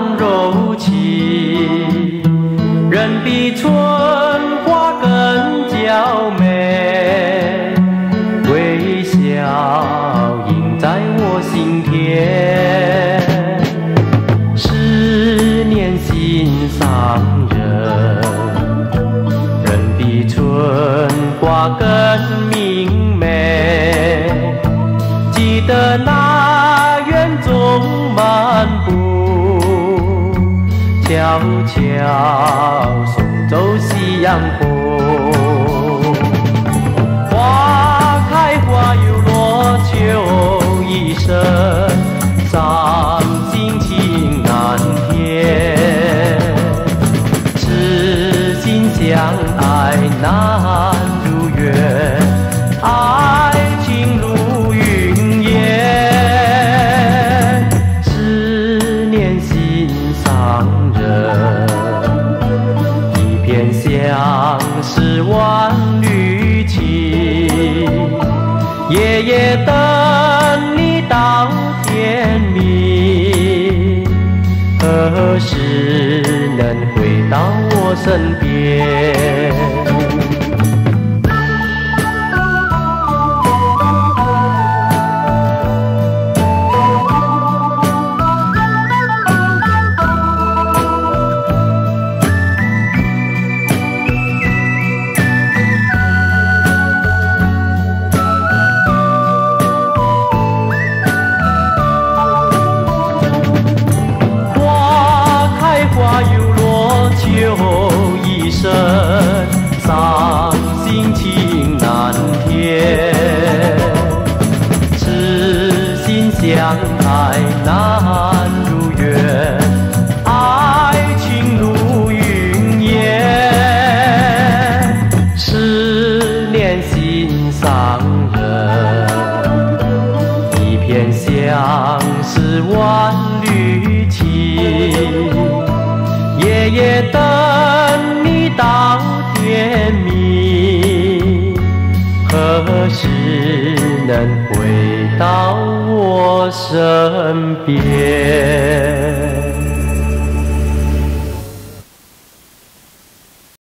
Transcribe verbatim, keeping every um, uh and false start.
柔情，人比春花更娇美，微笑印在我心田。思念心上人，人比春花更明媚。记得那园中漫步，悄悄送走夕阳红。花开花又落，秋已深，伤心情难填。痴心相爱难如愿，爱情如云烟。思念心上人，一片相思万缕情。夜夜等你到天明，何时能回到我身边？花又落，秋已深，伤心情难填。痴心相爱难如愿，爱情如云烟。思念心上人，一片相思万缕情。夜夜等你到天明，何时能回到我身边？